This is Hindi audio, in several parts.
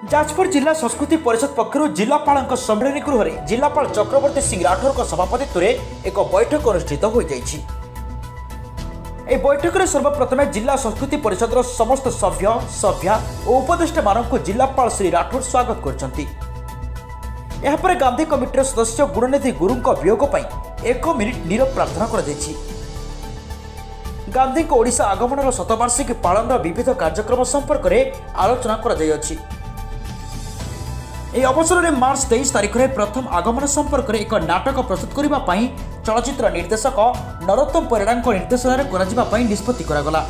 जाजपुर जिला संस्कृति परिषद पक्षर जिलापाल सम्मेलन गृह में जिलापाल चक्रवर्ती सिंह राठौर सभापतित्व में एक बैठक अनुष्ठित हो बैठक में सर्वप्रथम जिला संस्कृति परिषद समस्त सभ्य सभ्या और उपदेष्टा मानक जिलापाल श्री राठौर स्वागत कर गांधी कमिटर सदस्य गुणनिधि गुरु वियोग पर 1 मिनिट नीरव प्रार्थना कर गांधी ओडिशा आगमन शतवार्षिकी पालन विविध कार्यक्रम संपर्क में आलोचना कर अवसर में मार्च 23 तारिख में प्रथम आगमन संपर्क में एक नाटक प्रस्तुत करने चलचित्र निर्देशक नरोत्तम परिड़ा निर्देशन निष्पत्ति करागला।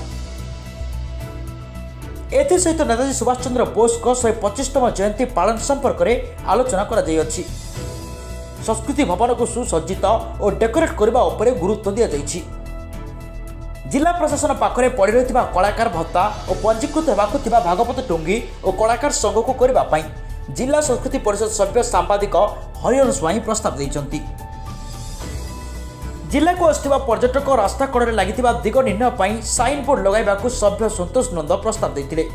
एसहित नेताजी सुभाष चंद्र बोस को 125तम जयंती पालन संपर्क में आलोचना कर संस्कृति भवन को सुसज्जित और डेकोरेट करने गुरुत्व दी जिला प्रशासन पाखरे पड़ रही कलाकार भत्ता और पंजीकृत होगाकु भागवत टुंगी और कलाकार संघ को करने जिला संस्कृति परिषद सभ्य सांबादिक हरिहर स्वाई प्रस्ताव देइचंती। जिला को आसुवा पर्यटक रास्ता कड़े लगी दिग निर्णय पर साइन बोर्ड लगाइबाकु सभ्य संतोष नंद प्रस्ताव देइथिले।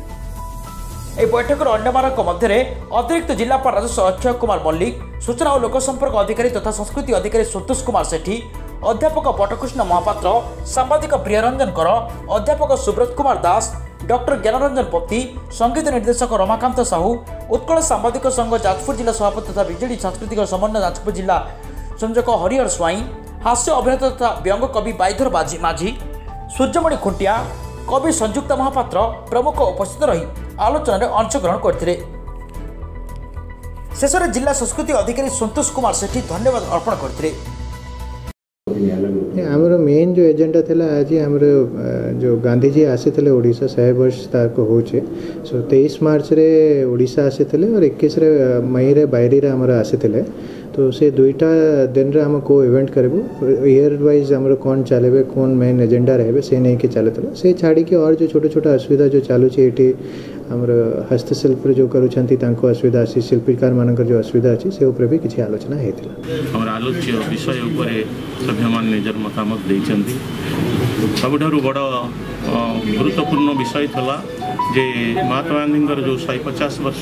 बैठक अन्यमानक मध्य अतिरिक्त जिलापाल राजस्व अक्षय कुमार मल्लिक, सूचना और लोकसंपर्क अधिकारी तथा संस्कृति अधिकारी संतोष कुमार सेठी, अध्यापक पटकृष्ण महापात्र, सांबादिक प्रियरंजन कर, अध्यापक सुब्रत कुमार दास, डॉक्टर ज्ञानरंजन पति, संगीत निर्देशक रमाकांत साहू, उत्कल सांबादिक संघ जाजपुर जिला सभापति तथा विजेडी सांस्कृतिक समन्वय जाजपुर जिला संयोजक हरिहर स्वाई, हास्य अभिनेता तथा व्यंग कवि बाईधर माझी, सूर्यमणि खुंटिया, कवि संयुक्त महापात्र प्रमुख उपस्थित रही आलोचना में अंशग्रहण करते। शेष में जिला संस्कृति अधिकारी संतोष कुमार सेठी धन्यवाद अर्पण करते। आमर मेन जो एजेंडा थिला आज आमर जो गांधी जी आसी थे ओडिशा 100 वर्ष ताको होचे। सो 23 मार्च रे ओडिशा आसी थे और 21 रे मई रे बायरी रे आमर आसी थे। तो से दुईटा दिन रे हम को इवेंट करबो ईयर वाइज हमर कोन चलेबे कोन मेन एजेंडा रहबे से नहीं के चलतला से छाड़ी के और जो छोटा छोटा असुविधा जो चालू छे एटी हमर हस्तशिल्प जो करूछंती तांको असुविधा अछि शिल्पकार मानकर जो असुविधा अछि से ऊपर भी किछि आलोचना हेतिला। हमर आलोच्य विषय ऊपर सभ्यमान निजर मतामत दैछंती। सबठारु बड़ गुरुत्वपूर्ण विषय थला जे महात्मा गांधी जो 150 वर्ष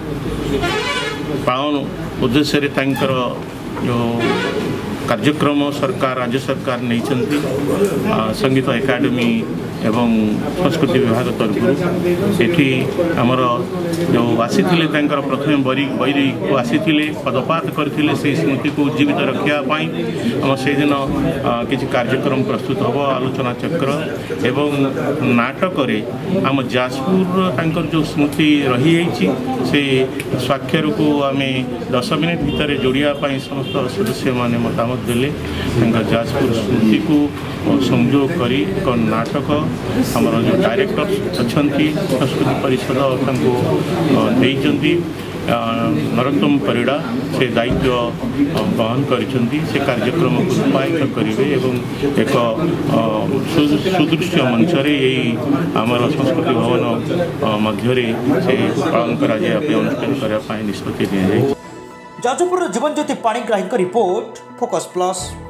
पावन उद्देश्य रे तांकर जो कार्यक्रम सरकार राज्य सरकार नहीं संगीत एकाडेमी एवं संस्कृति विभाग तरफ एठी आमर जो आसी प्रथम बैरी को आसी पदपात करते से स्मृति को उज्जीवित रखापी आम से दिन किसी कार्यक्रम प्रस्तुत हम आलोचना चक्र एवं नाटक आम जाजपुर जो स्मृति रही से स्वाक्षर को आम 10 मिनिट भितर जोड़ापी समस्त सदस्य मैंने मतामत देले जाजपुर स्मृति को संयोग करी एक नाटक आमर जो डायरेक्टर अच्छा संस्कृति परिषद देइचंती नरोत्तम परिड़ा से दायित्व वहन करिसेंती से कार्यक्रम को रूपायित करेंगे एवं एक सुदृश्य मंच आमर संस्कृति भवन मध्य से पालन करा अनुष्ठान करने निष्पत्ति दि जाए। Jajpur Jiban Jyoti Panigrahi report focus plus.